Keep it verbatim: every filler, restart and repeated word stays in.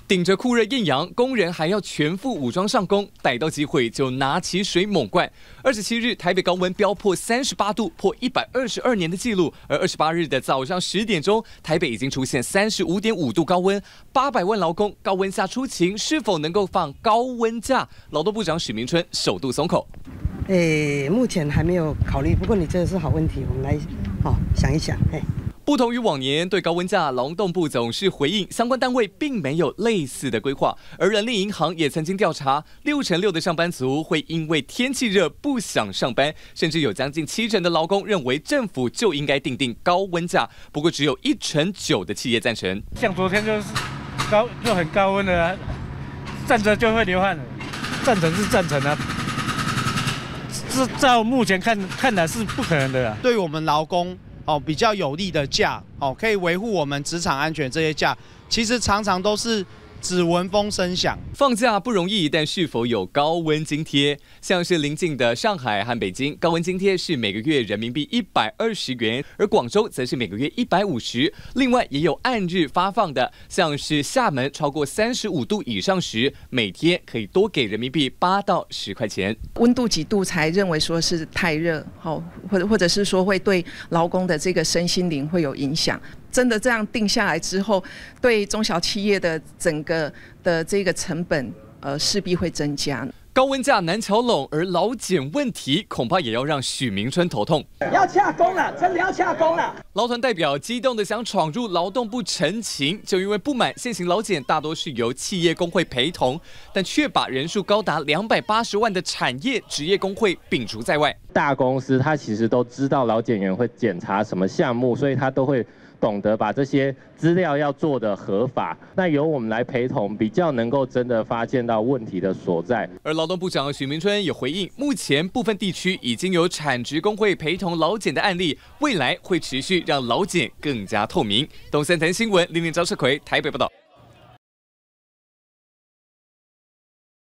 顶着酷热艳阳，工人还要全副武装上工，逮到机会就拿起水猛灌。二十七日，台北高温飙破三十八度，破一百二十二年的纪录。而二十八日的早上十点钟，台北已经出现三十五点五度高温，八百万劳工高温下出勤，是否能够放高温假？劳动部长许明春首度松口。 诶，目前还没有考虑，不过你这个是好问题，我们来好、哦、想一想，嘿。 不同于往年，对高温假，劳动部总是回应相关单位并没有类似的规划。而人力银行也曾经调查，六成六的上班族会因为天气热不想上班，甚至有将近七成的劳工认为政府就应该订定高温假。不过只有一成九的企业赞成。 像昨天就是高就很高温的、啊，站着就会流汗了，赞成是赞成啊。 是照目前看看来是不可能的、啊。 对于我们劳工哦比较有利的假哦，可以维护我们职场安全这些假，其实常常都是只闻风声响。 放假不容易，但是否有高温津贴？像是邻近的上海和北京，高温津贴是每个月人民币一百二十元，而广州则是每个月一百五十。另外也有按日发放的，像是厦门超过三十五度以上时，每天可以多给人民币八到十块钱。 温度几度才认为说是太热，好，或者或者是说会对劳工的这个身心灵会有影响。 真的这样定下来之后，对中小企业的整个的这个成本，呃，势必会增加。 高温假难调拢，而劳检问题恐怕也要让许明春头痛。 要洽公了，真的要洽公了！ 劳团代表激动的想闯入劳动部陈情，就因为不满现行劳检大多是由企业工会陪同，但却把人数高达两百八十万的产业职业工会摒除在外。 大公司他其实都知道劳检员会检查什么项目，所以他都会 懂得把这些资料要做的合法，那由我们来陪同，比较能够真的发现到问题的所在。而劳动部长许明春也回应，目前部分地区已经有产职工会陪同劳检的案例，未来会持续让劳检更加透明。东森台新闻，林林张世奎台北报道。